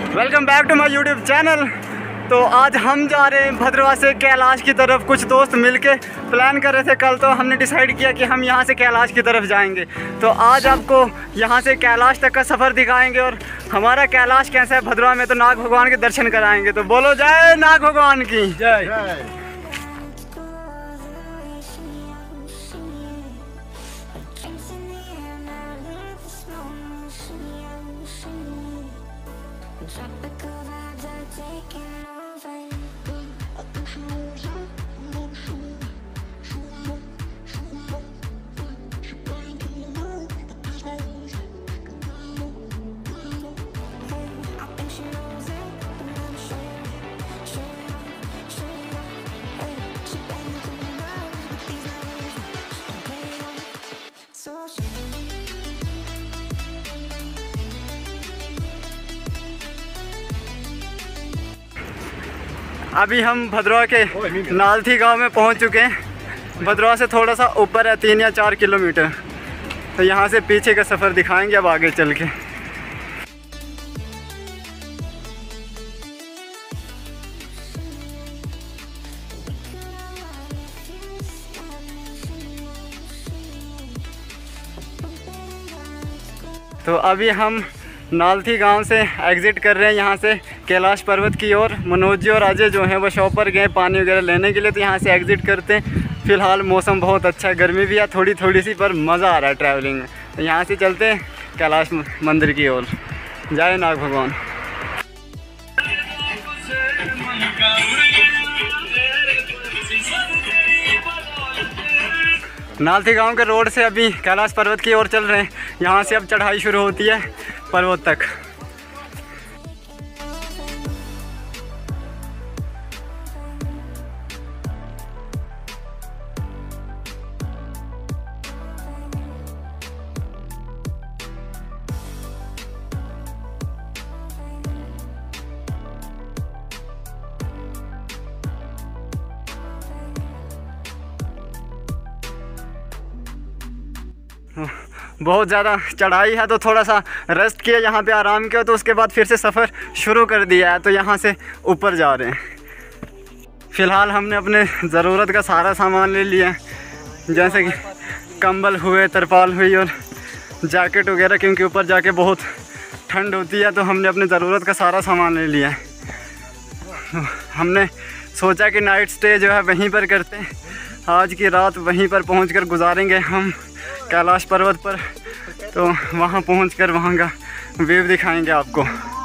Welcome back to my YouTube channel. तो आज हम जा रहे हैं भद्रवाह से कैलाश की तरफ। कुछ दोस्त मिलके प्लान कर रहे थे कल, तो हमने डिसाइड किया कि हम यहाँ से कैलाश की तरफ जाएंगे। तो आज आपको यहाँ से कैलाश तक का सफ़र दिखाएंगे और हमारा कैलाश कैसा है भद्रवाह में, तो नाग भगवान के दर्शन कराएंगे। तो बोलो जय नाग भगवान की जय। अभी हम भद्रवाह के नालथी गांव में पहुंच चुके हैं। भद्रवाह से थोड़ा सा ऊपर है, 3 या 4 किलोमीटर। तो यहाँ से पीछे का सफ़र दिखाएंगे अब आगे चल के। तो अभी हम नालथी गांव से एग्ज़िट कर रहे हैं यहाँ से कैलाश पर्वत की ओर। मनोज जी और अजय जो हैं वो शॉप पर गए पानी वगैरह लेने के लिए, तो यहाँ से एग्ज़िट करते हैं। फ़िलहाल मौसम बहुत अच्छा है, गर्मी भी है थोड़ी थोड़ी सी, पर मज़ा आ रहा है ट्रैवलिंग में। तो यहाँ से चलते हैं कैलाश मंदिर की ओर। जय नाग भगवान। नालथी गांव के रोड से अभी कैलाश पर्वत की ओर चल रहे हैं। यहाँ से अब चढ़ाई शुरू होती है पर्वत तक। बहुत ज़्यादा चढ़ाई है, तो थोड़ा सा रेस्ट किया, यहाँ पे आराम किया, तो उसके बाद फिर से सफ़र शुरू कर दिया है। तो यहाँ से ऊपर जा रहे हैं। फ़िलहाल हमने अपने ज़रूरत का सारा सामान ले लिया है, जैसे कि कंबल हुए, तरपाल हुई और जैकेट वगैरह, क्योंकि ऊपर जाके बहुत ठंड होती है। तो हमने अपने ज़रूरत का सारा सामान ले लिया है। हमने सोचा कि नाइट स्टे जो है वहीं पर करते हैं। आज की रात वहीं पर पहुँच गुजारेंगे हम कैलाश पर्वत पर। तो वहाँ पहुँचकर वहाँ का व्यू दिखाएंगे आपको।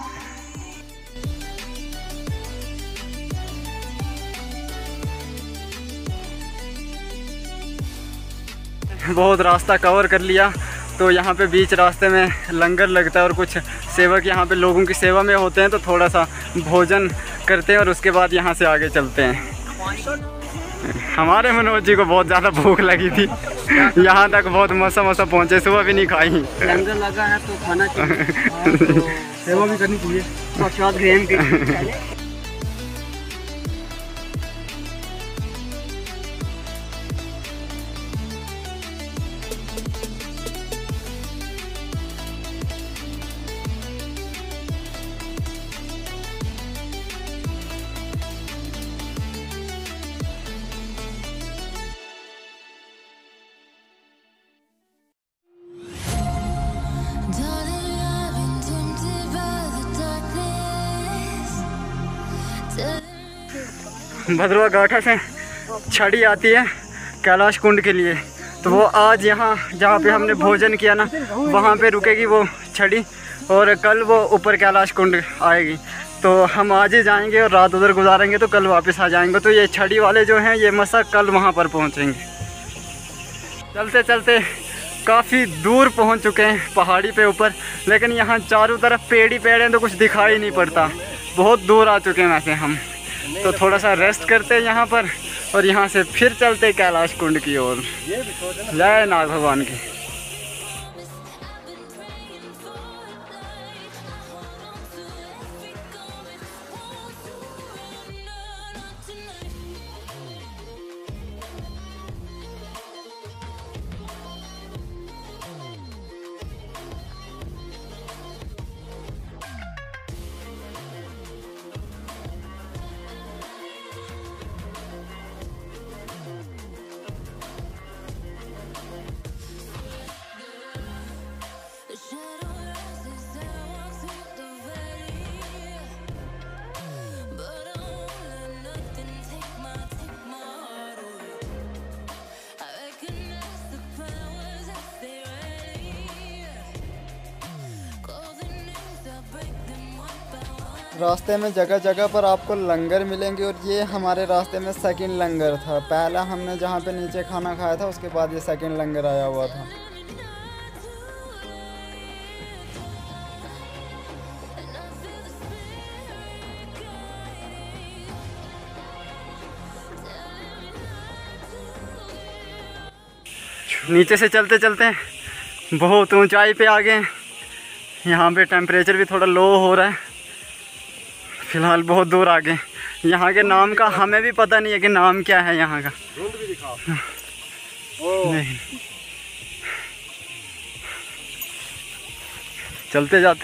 बहुत रास्ता कवर कर लिया। तो यहाँ पे बीच रास्ते में लंगर लगता है और कुछ सेवक यहाँ पे लोगों की सेवा में होते हैं। तो थोड़ा सा भोजन करते हैं और उसके बाद यहाँ से आगे चलते हैं। हमारे मनोज जी को बहुत ज़्यादा भूख लगी थी, यहाँ तक बहुत मसा पहुँचे, सुबह भी नहीं खाई। लंगर लगा है तो खाना चाहिए, सेवा भी करनी चाहिए, प्रसाद ग्रहण के। भद्रवाह घाटा से छड़ी आती है कैलाश कुंड के लिए। तो वो आज यहाँ जहाँ पे हमने भोजन किया ना, वहाँ पे रुकेगी वो छड़ी, और कल वो ऊपर कैलाश कुंड आएगी। तो हम आज ही जाएंगे और रात उधर गुजारेंगे, तो कल वापस आ जाएंगे। तो ये छड़ी वाले जो हैं ये मसा कल वहाँ पर पहुँचेंगे। चलते चलते काफ़ी दूर पहुँच चुके हैं पहाड़ी पे ऊपर, लेकिन यहाँ चारों तरफ पेड़ ही पेड़ हैं, तो कुछ दिखाई नहीं पड़ता। बहुत दूर आ चुके हैं वैसे हम। तो थोड़ा सा रेस्ट करते हैं यहाँ पर और यहाँ से फिर चलते कैलाश कुंड की ओर। जय नाग भगवान की। रास्ते में जगह जगह पर आपको लंगर मिलेंगे और ये हमारे रास्ते में सेकंड लंगर था। पहला हमने जहाँ पे नीचे खाना खाया था उसके बाद ये सेकंड लंगर आया हुआ था। नीचे से चलते चलते बहुत ऊंचाई पे आ गए। यहाँ पे टेम्परेचर भी थोड़ा लो हो रहा है। फ़िलहाल बहुत दूर आ गए। यहाँ के नाम का हमें भी पता नहीं है कि नाम क्या है यहाँ का। भी दिखाओ। नहीं, चलते जाते।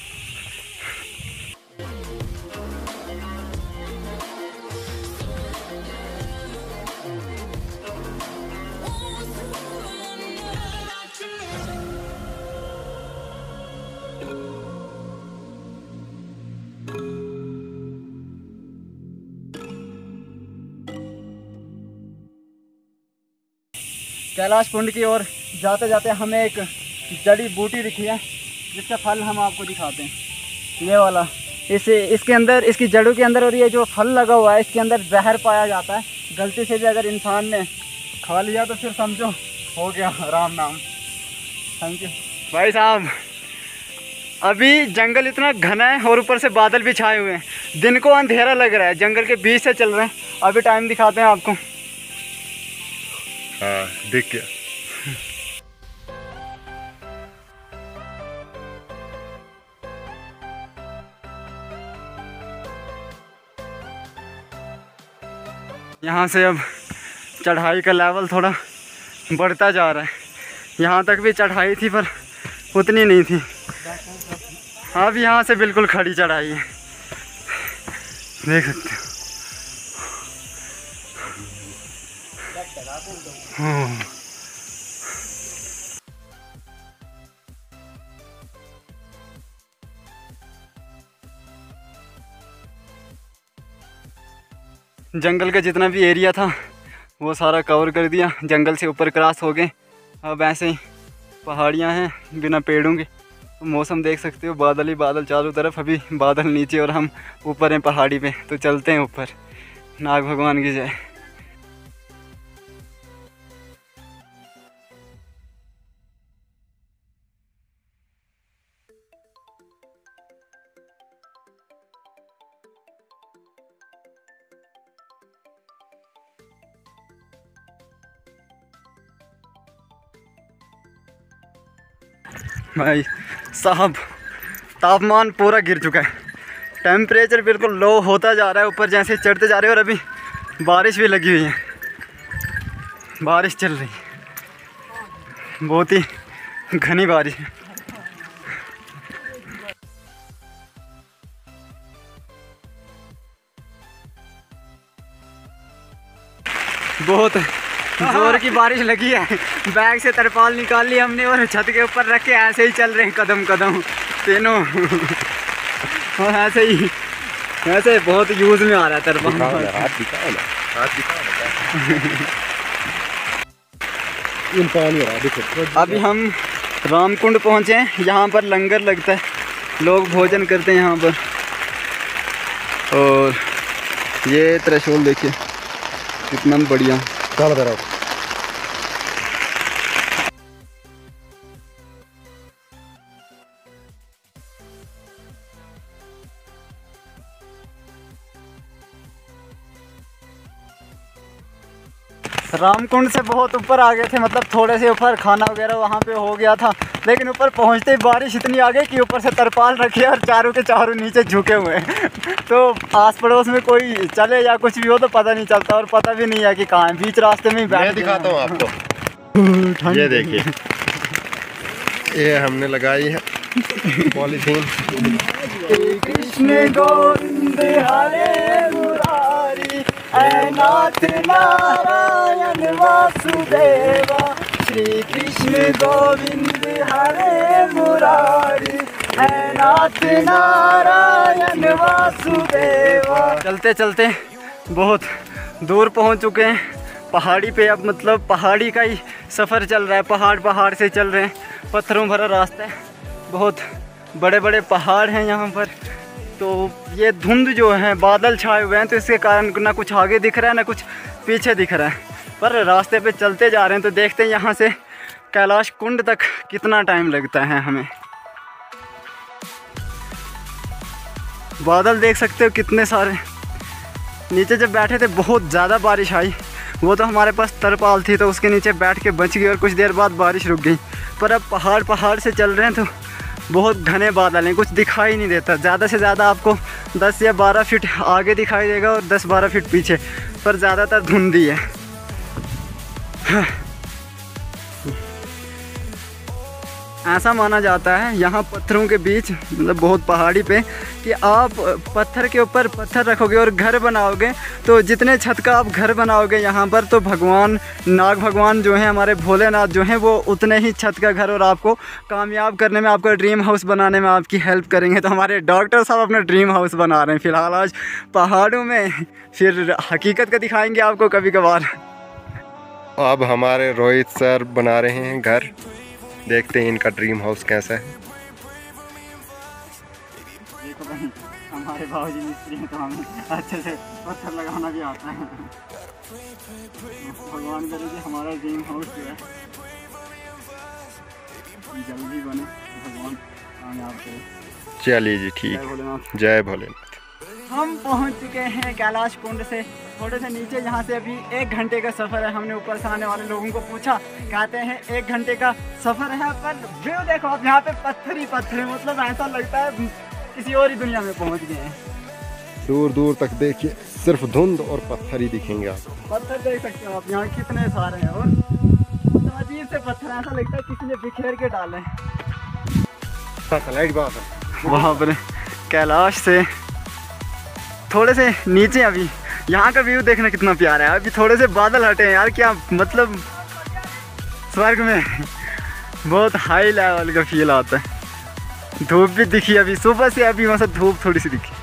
कैलाश कुंड की ओर जाते जाते हमें एक जड़ी बूटी दिखी है जिसका फल हम आपको दिखाते हैं। ये वाला इसके अंदर, इसकी जड़ों के अंदर, और ये जो फल लगा हुआ है इसके अंदर जहर पाया जाता है। गलती से भी अगर इंसान ने खा लिया तो फिर समझो हो गया राम नाम। थैंक यू भाई साहब। अभी जंगल इतना घना है और ऊपर से बादल भी छाए हुए हैं। दिन को अंधेरा लग रहा है, जंगल के बीच से चल रहे हैं। अभी टाइम दिखाते हैं आपको। हाँ दिख गया। यहाँ से अब चढ़ाई का लेवल थोड़ा बढ़ता जा रहा है। यहाँ तक भी चढ़ाई थी पर उतनी नहीं थी। अब यहाँ से बिल्कुल खड़ी चढ़ाई है, देख सकते हो। जंगल का जितना भी एरिया था वो सारा कवर कर दिया। जंगल से ऊपर क्रॉस हो गए। अब ऐसे ही पहाड़ियाँ हैं बिना पेड़ों के। मौसम देख सकते हो, बादल ही बादल चारों तरफ। अभी बादल नीचे और हम ऊपर हैं पहाड़ी पे, तो चलते हैं ऊपर। नाग भगवान की जय। भाई साहब तापमान पूरा गिर चुका है। टेम्परेचर बिल्कुल लो होता जा रहा है ऊपर जैसे चढ़ते जा रहे हैं। और अभी बारिश भी लगी हुई है, बारिश चल रही है, बहुत ही घनी बारिश है। बहुत जोर की बारिश लगी है। बैग से तरपाल निकाल ली हमने और छत के ऊपर रख के ऐसे ही चल रहे हैं कदम कदम तीनों। और ऐसे ही वैसे बहुत यूज़ में आ रहा है तरपाल। हाथ दिखाओ ना, हाथ दिखाओ ना। अभी हम रामकुंड पहुँचे हैं। यहाँ पर लंगर लगता है, लोग भोजन करते हैं यहाँ पर। और ये त्रिशूल देखिए कितना बढ़िया। चल करो। रामकुंड से बहुत ऊपर आ गए थे, मतलब थोड़े से ऊपर। खाना वगैरह वहाँ पे हो गया था, लेकिन ऊपर पहुँचते ही बारिश इतनी आ गई कि ऊपर से तरपाल रखे और चारों के चारों नीचे झुके हुए हैं। तो आस पड़ोस में कोई चले या कुछ भी हो तो पता नहीं चलता, और पता भी नहीं है कि कहाँ है। बीच रास्ते में ही बैठ। मैं दिखाता हूँ आपको। ये देखिए, ये हमने लगाई है पॉलीथीन। कृष्ण गोविंद हरे मुरारी, नाथ नारायण वासुदेवा। श्री कृष्ण गोविंद हरे मुरारी, नाथ नारायण वासुदेवा। चलते चलते बहुत दूर पहुंच चुके हैं पहाड़ी पे। अब मतलब पहाड़ी का ही सफ़र चल रहा है। पहाड़ से चल रहे हैं, पत्थरों भरा रास्ता है। बहुत बड़े बड़े पहाड़ हैं यहाँ पर। तो ये धुंध जो है, बादल छाए हुए हैं, तो इसके कारण ना कुछ आगे दिख रहा है ना कुछ पीछे दिख रहा है। पर रास्ते पे चलते जा रहे हैं तो देखते हैं यहाँ से कैलाश कुंड तक कितना टाइम लगता है हमें। बादल देख सकते हो कितने सारे। नीचे जब बैठे थे बहुत ज़्यादा बारिश आई, वो तो हमारे पास तरपाल थी तो उसके नीचे बैठ के बच गई और कुछ देर बाद बारिश रुक गई। पर अब पहाड़ से चल रहे हैं तो बहुत घने बादल हैं, कुछ दिखाई नहीं देता। ज़्यादा से ज़्यादा आपको 10 या 12 फीट आगे दिखाई देगा और 10-12 फीट पीछे, पर ज़्यादातर धुंधी है। ऐसा माना जाता है यहाँ पत्थरों के बीच, मतलब बहुत पहाड़ी पे, कि आप पत्थर के ऊपर पत्थर रखोगे और घर बनाओगे तो जितने छत का आप घर बनाओगे यहाँ पर, तो भगवान नाग भगवान जो हैं, हमारे भोलेनाथ जो हैं, वो उतने ही छत का घर और आपको कामयाब करने में, आपका ड्रीम हाउस बनाने में आपकी हेल्प करेंगे। तो हमारे डॉक्टर साहब अपना ड्रीम हाउस बना रहे हैं फ़िलहाल आज पहाड़ों में, फिर हकीकत का दिखाएँगे आपको कभी कभार। अब हमारे रोहित सर बना रहे हैं घर, देखते हैं इनका ड्रीम हाउस कैसा है। देखो भाई, हमारे बाबूजी मिस्त्री हैं तो हमें अच्छे से पत्थर लगाना भी आता है। भगवान करे कि हमारा ड्रीम हाउस जो है जल्दी बने, भगवान कामयाब करे। चलिए जी, ठीक, जय भोलेनाथ। हम पहुंच चुके हैं कैलाश कुंड से थोड़े से नीचे। यहाँ से अभी 1 घंटे का सफ़र है। हमने ऊपर से आने वाले लोगों को पूछा, कहते हैं 1 घंटे का सफ़र है, पर व्यू देखो आप, यहाँ पे पत्थर ही पत्थर है। मतलब ऐसा लगता है किसी और ही दुनिया में पहुँच गए हैं। दूर दूर तक देखिए सिर्फ धुंध और पत्थर ही दिखेंगे आपको। पत्थर देख सकते हो आप, यहाँ कितने सारे हैं और तो अजीब से पत्थर, ऐसा लगता है किसी ने बिखेर के डाले। वहाँ पर कैलाश से थोड़े से नीचे अभी यहाँ का व्यू देखना कितना प्यारा है। अभी थोड़े से बादल हटे हैं यार, क्या मतलब स्वर्ग में बहुत हाई लेवल का फील आता है। धूप भी दिखी अभी सुबह से, अभी वहाँ से धूप थोड़ी सी दिखी।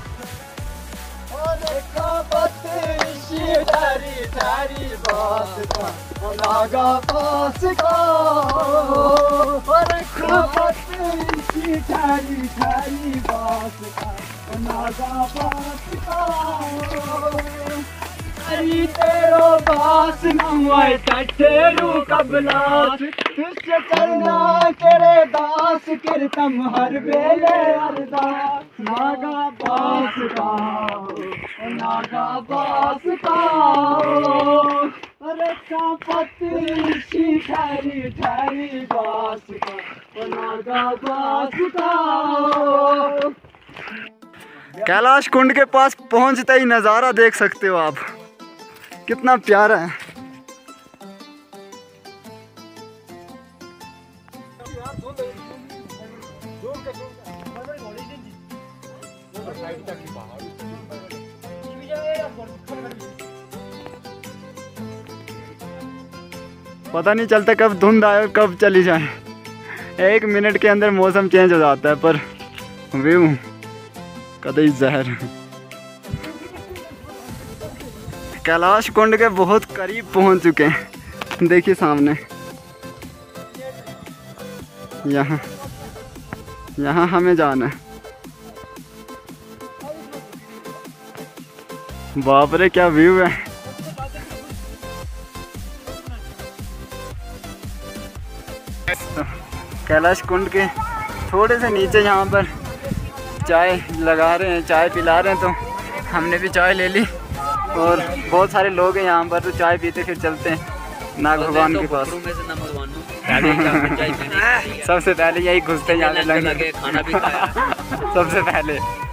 तेरो बास नमय टठेरू कबलास, तुझसे चलना तेरे दास, कीर्तन हर बेले अरदास। नागा बास का, नागा बास का, अरे पत्ती ठहरी ठहरी बास का, नागा बास का। कैलाश कुंड के पास पहुंचते ही नज़ारा देख सकते हो आप, कितना प्यारा है। पता नहीं चलता कब धुंध आए और कब चली जाए। 1 मिनट के अंदर मौसम चेंज हो जाता है, पर व्यू कदई जहर। कैलाश कुंड के बहुत करीब पहुंच चुके हैं। देखिए सामने, यहाँ हमें जाना है। बाप रे क्या व्यू है। कैलाश कुंड के थोड़े से नीचे यहाँ पर चाय लगा रहे हैं, चाय पिला रहे हैं, तो हमने भी चाय ले ली। और बहुत सारे लोग हैं यहाँ पर, तो चाय पीते फिर चलते हैं नाग भगवान के पास। सबसे पहले यही घुसते हैं, यहाँ लगे खाना भी खाया सबसे पहले।